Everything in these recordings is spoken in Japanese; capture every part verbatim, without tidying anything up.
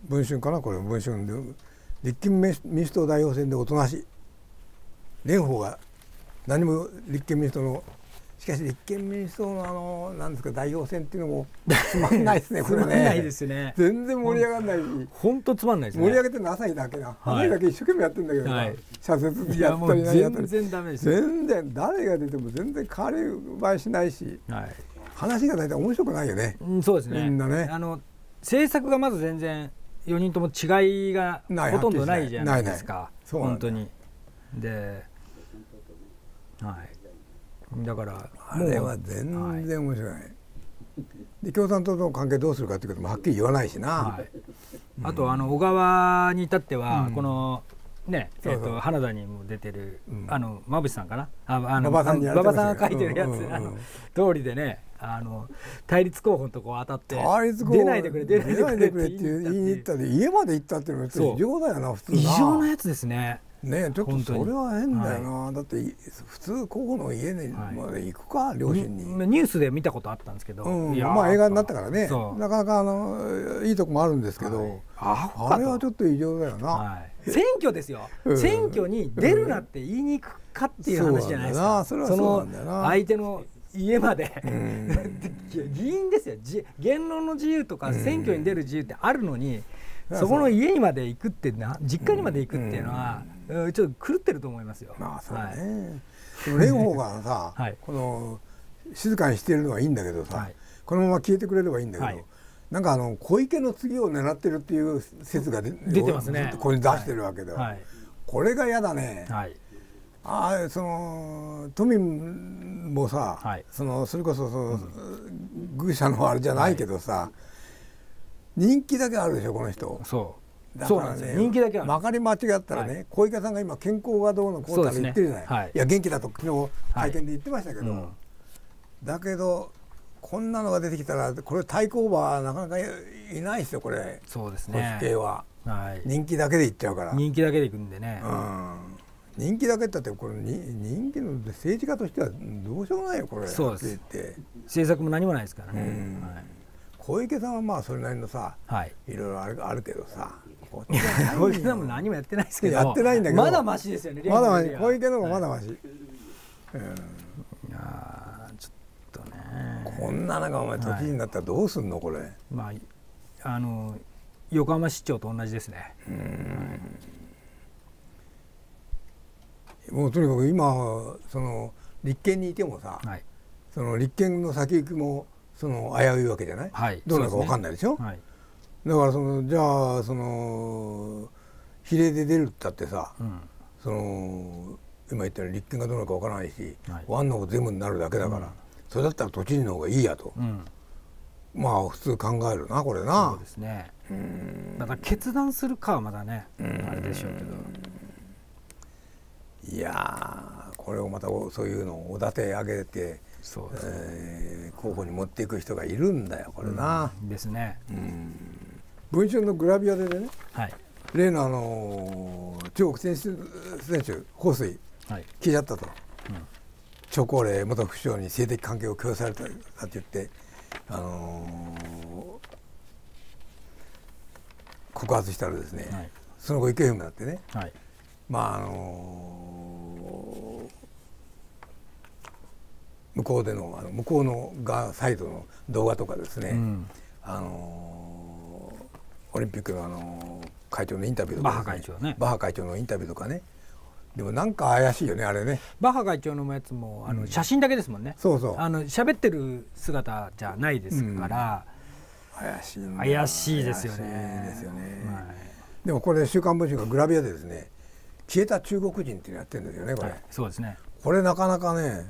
文春かな、これ文春で立憲民主党代表選でおとなしい、蓮舫が何も立憲民主党の、しかし立憲民主党のあのなんですか代表選っていうのもつまんないですねこれね。 つまんないですね。 全然盛り上がらないし、 本当つまんないですね。 盛り上げてるの朝日だけな、朝日だけ一生懸命やってるんだけど、はい、社説やったり何やったり、 全然ダメですよ。 全然誰が出ても全然変わり映えしないし、はい、話が大体面白くないよね。 うん、そうですね。みんなね、あの政策がまず全然よにんとも違いがほとんどないじゃないですか。本当に。で、はい。だからあれは全然面白い、はい、で共産党との関係どうするかということもはっきり言わないしな、はい、 うん、あとあの小川に至っては、うん、このねえー、と花田にも出てる、うん、あの馬渕さんかな、ああの馬場さんが書いてるやつ、うんうんうん、あの通りでね、あの対立候補のとこ当たって出ないでくれ出ないでくれって言いに行ったで、家まで行ったっていうのは異常だよな、普通な異常なやつですね。 ね、ちょっとそれは変だよな、はい、だって普通候補の家まで行くか、はい、両親に。 ニュースで見たことあったんですけど、 うん、まあ映画になったからね、なかなかあのいいとこもあるんですけど、はい、あれはちょっと異常だよな、はい、 選挙ですよ、うん、選挙に出るなって言いに行くかっていう話じゃないですか。 それはそうなんだよな、 相手の家まで議員ですよ、言論の自由とか選挙に出る自由ってあるのに、うん、そこの家にまで行くってな、実家にまで行くっていうのは、うん、ちょっと狂ってると思いますよ。 まあそうね、はい、蓮舫がさ、はい、この静かにしているのはいいんだけどさ、はい、このまま消えてくれればいいんだけど、はい、なんかあの小池の次を狙ってるっていう説が 出, 出てますね。 ここに出してるわけで、はい、これが嫌だね。はい、あその都民もさ、はい、そのそれこそその、うん、愚者のあれじゃないけどさ、はい、人気だけあるでしょこの人。 そうだからね、人気だけはまかり間違ったらね、はい、小池さんが今健康がどうのこうだと言ってるじゃない、ね、はい、いや元気だと昨日会見で言ってましたけど、はい、うん、だけどこんなのが出てきたらこれ対抗馬はなかなかいないですよこれ。 そうですね、 保守系は、はい、人気だけでいっちゃうから。 人気だけでいくんでね、 うん、人気だけってってこれに人気の政治家としてはどうしようもないよこれ。 そうです、政策も何もないですからね、うん、はい、 小池さんはまあそれなりのさ、はい、いろいろある、あるけどさ、 小池さんも何もやってないですけど、 やってないんだけどまだマシですよね。 まだマシ、小池の方がまだマシ、はい、うん、いやちょっとね、 こんななんかお前都知事になったらどうすんのこれ。はい、 まああの横浜市長と同じですね。うん、 うん、もうとにかく今その立憲にいてもさ、はい、その立憲の先行きもその危ういわけじゃない、はい、どうなるか分かんないでしょ、はい、だからそのじゃあその比例で出るったってさ、うん、その今言ったように立憲がどうなるか分からないし、はい、ワンの方全部になるだけだから、うん、それだったら都知事の方がいいやと、うん、まあ普通考えるなこれな。 そうですね、うん、だから決断するかはまだね、うん、あれでしょうけど、 いやこれをまたそういうのをおだて上げてそうですね、えー、候補に持っていく人がいるんだよこれな、 うん、ですね、うん、 文春のグラビアでね、はい、例のあの中国選手選手彭帥、はい、消えちゃったと、うん、張高麗元首相に性的関係を強要されたって言って、あのー、告発したらですね、はい、その後行方不明になってね、はい、まああのー向こうでの、あの向こうの側サイドの動画とかですね、うん、あのー、オリンピックの、あのー、会長のインタビューとか、ね、 バッハ会長ね、 バッハ会長のインタビューとかね、でもなんか怪しいよねあれね。 バッハ会長のやつもあの、うん、写真だけですもんね。 そうそう、 あの喋ってる姿じゃないですから、 うん、怪しいんだ、 怪しいですよね。 怪しいですよね、はい、でもこれ週刊文春がグラビアでですね、消えた中国人っていうのやってるんですよねこれ、はい、 そうですね、 これなかなかね、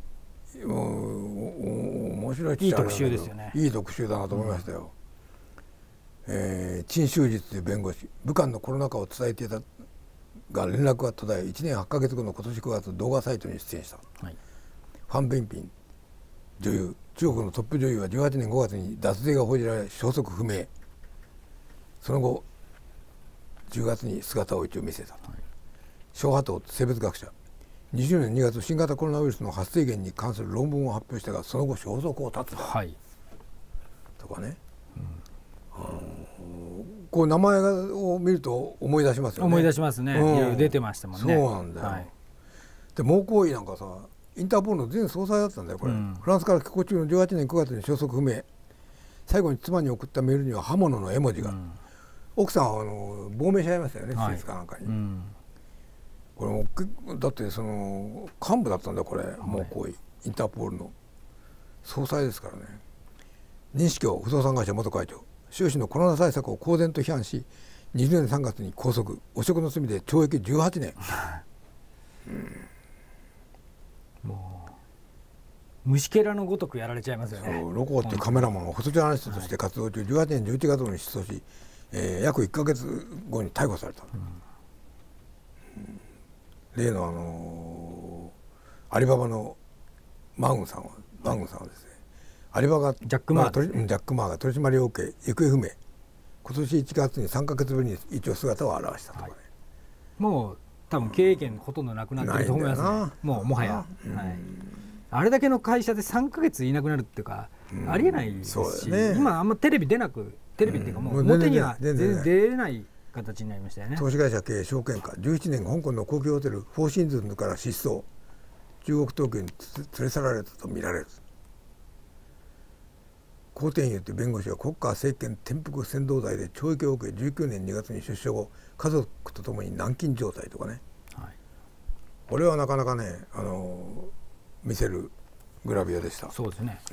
面白いっちゃいい特集ですよね。 いい特集だなと思いましたよ、うん、えー、陳秀実という弁護士、武漢のコロナ禍を伝えていたが連絡が途絶え、いちねんはちかげつごの今年くがつ動画サイトに出演した、はい、ファン・ビンピン女優、中国のトップ女優はじゅうはちねんごがつに脱税が報じられ消息不明、その後じゅうがつに姿を一応見せた、はい、小波頭生物学者、にじゅうねんにがつ新型コロナウイルスの発生源に関する論文を発表したがその後消息を絶ってた、はい、とかね、うん、あのこう名前を見ると思い出しますよね。 思い出しますね、うん、いろいろ出てましたもんね。 そうなんだよ、はい、で毛行為なんかさインターポールの前総裁だったんだよこれ、うん、フランスから帰国中のじゅうはちねんくがつに消息不明。最後に妻に送ったメールには刃物の絵文字が、うん、奥さんはあの亡命しちゃいましたよね、施設かなんかに、うん、これもだってその幹部だったんだこれ、はい、毛行為インターポールの総裁ですからね。西京不動産会社元会長、習氏のコロナ対策を公然と批判しにじゅうねんさんがつに拘束、汚職の罪で懲役じゅうはちねん、 うん、もう虫けらのごとくやられちゃいますよね。 そうロコっていうカメラマンをフォトジャーナリストとして活動中、はい、じゅうはちねんじゅういちがつに失踪し、えー、約いっかげつごに逮捕された、うんうん、例のあのー、アリババのマングさんはマングさんはですね、アリババジャックマー、 まあ、ジャックマーが取り締まりを受け行方不明、今年いちがつにさんかげつぶりに一応姿を現したとかね、はい、 もう多分経営権ほとんどなくなってると思いますね。もうもはや、うん、はい、あれだけの会社でさんかげついなくなるっていうか、うん、ありえないですし、ね、今あんまテレビ出なくテレビっていうかもう表には全然出れない形になりましたよね。 投資会社経営証券家、じゅういちねん香港の高級ホテルフォーシーズンから失踪、中国当局に連れ去られたと見られる。高天佑という弁護士は国家政権転覆扇動罪で懲役を受けじゅうきゅうねんにがつに出所後家族とともに軟禁状態とかね、はい、これはなかなかねあの見せるグラビアでした。 そうですね。 うん、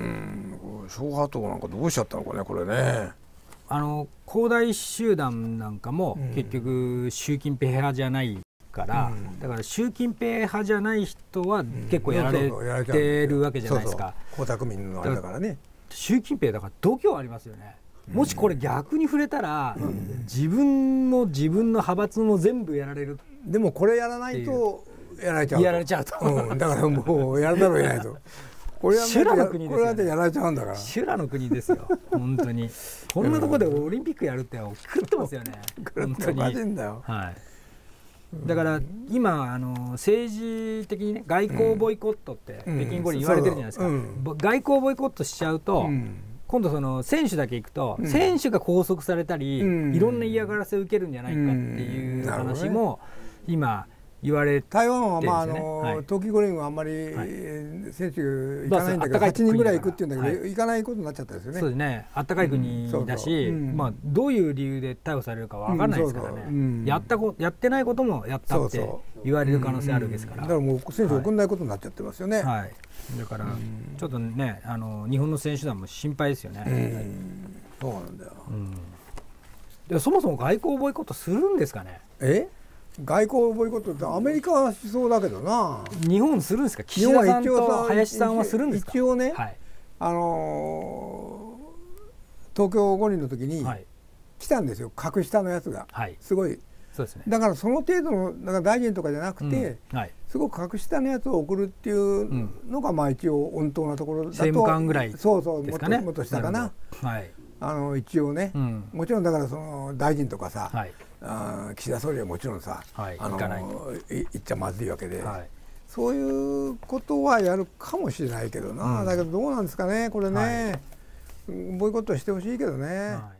小波党なんかどうしちゃったのかねこれね。 あの恒大集団なんかも結局習近平派じゃないから、うん、だから習近平派じゃない人は結構やられてるわけじゃないですか。 江沢民のあれだからね。 習近平だから度胸ありますよね。もしこれ逆に触れたら、うん、自分の自分の派閥も全部やられる。 でもこれやらないとやられちゃう。 やられちゃうと、 うん、だからもうやらざるを得ないと。これは修羅の国ですよね。 これはでやられちゃうんだから。 修羅の国ですよ。本当に。こんなところでオリンピックやるって狂ってますよね。本当に。 マジんだよ。 はい。だから今あの政治的にね外交ボイコットって北京五輪言われてるじゃないですか、うん、外交ボイコットしちゃうと、うん、今度その選手だけ行くと、うん、選手が拘束されたり、うん、いろんな嫌がらせを受けるんじゃないかっていう話も今言われてるんですよね。 台湾はまああの、はい、冬季五輪はあんまり、はい、選手行かないんだけどはちにんぐらい行くっていうんだけど、はい、行かないことになっちゃったですよね。 そうですね。あったかい国だし、まあどういう理由で逮捕されるかわかんないですからね。うん、やったこやってないこともやったって言われる可能性あるわけですから。 だからもう選手送んないことになっちゃってますよね。 はい。だからちょっとねあの日本の選手団も心配ですよね。うん、 そうなんだよ。うん、 でそもそも外交ボイコットするんですかね。 え？外交ボイコットってアメリカはしそうだけどな。 日本するんですか。岸田さんと林さんはするんですか。 一応ね、はい、あのー、東京五輪の時に来たんですよ、格下のやつが、はい、すごい。 そうですね。 だからその程度のだから大臣とかじゃなくて、うんはい、すごく格下のやつを送るっていうのがまあ一応温当なところだと。 政務官ぐらいですかね。 そうそう、もっともっと下かな。はい。あの一応ね、うん、もちろんだからその大臣とかさ、はい、あ岸田総理はもちろんさ、はい、あの行かないいっちゃまずいわけで、はい、そういうことはやるかもしれないけどな、うん、だけどどうなんですかねこれね、はい、ボイコットしてほしいけどね。はい